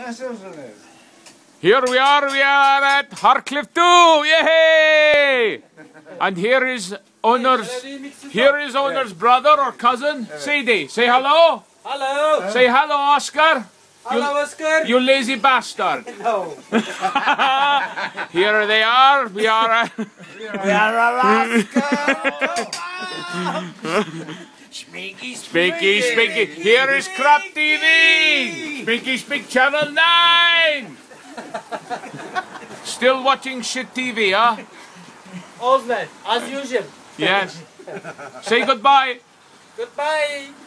Here we are at Hartcliffe 2, yay! And here is owner's brother or cousin, Sadie. Say hello. Hello. Say hello, Oscar. Hello, Oscar. You lazy bastard. No. Here they are. We are Alaska. Spinky. Here is Crap TV. Spinky Channel 9. Still watching shit TV, huh? Osman, as usual. Yes. Say goodbye. Goodbye.